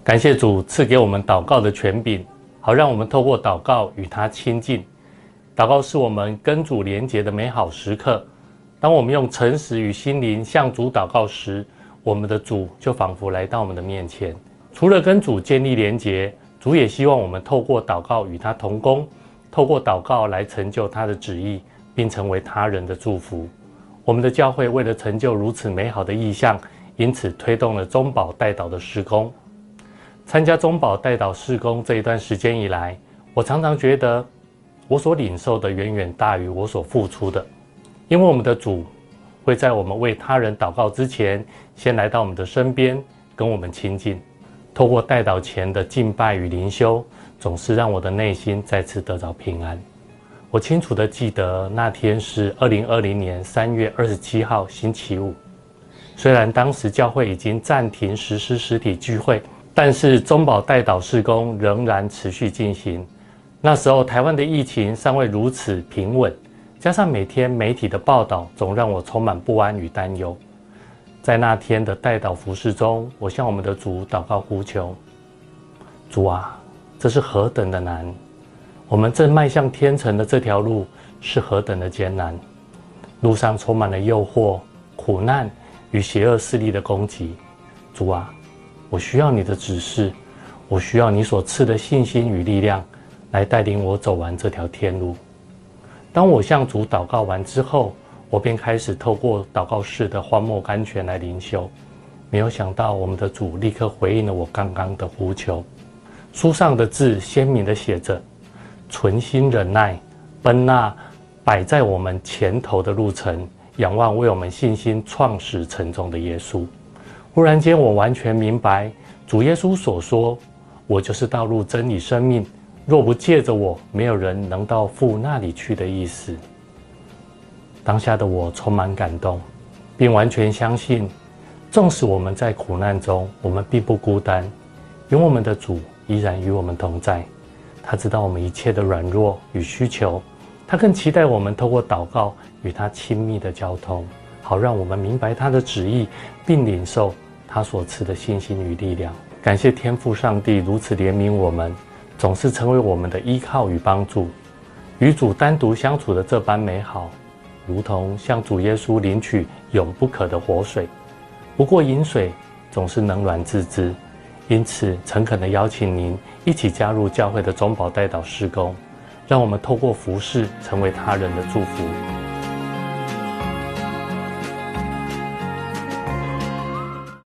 感谢主赐给我们祷告的权柄，好让我们透过祷告与他亲近。祷告是我们跟主连结的美好时刻。当我们用诚实与心灵向主祷告时，我们的主就仿佛来到我们的面前。除了跟主建立连结，主也希望我们透过祷告与他同工，透过祷告来成就他的旨意，并成为他人的祝福。我们的教会为了成就如此美好的意向，因此推动了中保代祷的事工。参加中保代祷事工这一段时间以来，我常常觉得我所领受的远远大于我所付出的，因为我们的主会在我们为他人祷告之前，先来到我们的身边，跟我们亲近。透过代祷前的敬拜与灵修，总是让我的内心再次得着平安。我清楚地记得那天是2020年3月27号星期五，虽然当时教会已经暂停实施实体聚会，但是中保代祷事工仍然持续进行。那时候台湾的疫情尚未如此平稳，加上每天媒体的报道总让我充满不安与担忧。在那天的代祷服事中，我向我们的主祷告呼求：主啊，这是何等的难！我们正迈向天城的这条路是何等的艰难，路上充满了诱惑、苦难与邪恶势力的攻击。主啊，我需要你的指示，我需要你所赐的信心与力量，来带领我走完这条天路。当我向主祷告完之后，我便开始透过祷告室的荒漠甘泉来灵修。没有想到我们的主立刻回应了我刚刚的呼求。书上的字鲜明地写着：存心忍耐，奔那摆在我们前头的路程，仰望为我们信心创始成终的耶稣。忽然间我完全明白主耶稣所说：我就是道路、真理、生命，若不借着我，没有人能到父那里去的意思。当下的我充满感动，并完全相信，纵使我们在苦难中，我们并不孤单，因为我们的主依然与我们同在。他知道我们一切的软弱与需求，他更期待我们透过祷告与他亲密的交通，好让我们明白他的旨意，并领受他所赐的信心与力量。感谢天父上帝如此怜悯我们，总是成为我们的依靠与帮助。与主单独相处的这般美好，如同向主耶稣领取永不渴的活水。不过饮水总是冷暖自知，因此诚恳地邀请您一起加入教会的中保代祷事工，让我们透过服事成为他人的祝福。